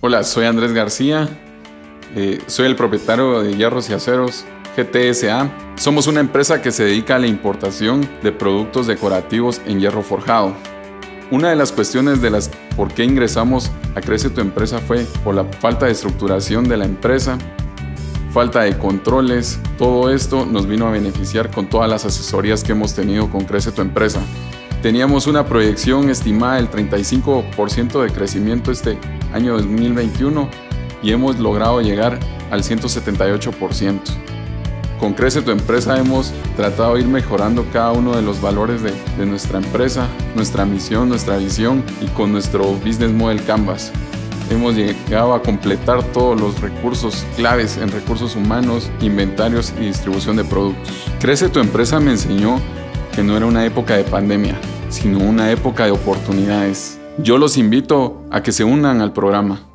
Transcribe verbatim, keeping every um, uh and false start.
Hola, soy Andrés García, eh, soy el propietario de Hierros y Aceros G T S A. Somos una empresa que se dedica a la importación de productos decorativos en hierro forjado. Una de las cuestiones de las por qué ingresamos a Crece tu Empresa fue por la falta de estructuración de la empresa, falta de controles. Todo esto nos vino a beneficiar con todas las asesorías que hemos tenido con Crece tu Empresa. Teníamos una proyección estimada del treinta y cinco por ciento de crecimiento este año dos mil veintiuno y hemos logrado llegar al ciento setenta y ocho por ciento. Con Crece tu Empresa hemos tratado de ir mejorando cada uno de los valores de, de nuestra empresa, nuestra misión, nuestra visión y con nuestro Business Model Canvas. Hemos llegado a completar todos los recursos claves en recursos humanos, inventarios y distribución de productos. Crece tu Empresa me enseñó que no era una época de pandemia, sino una época de oportunidades. Yo los invito a que se unan al programa.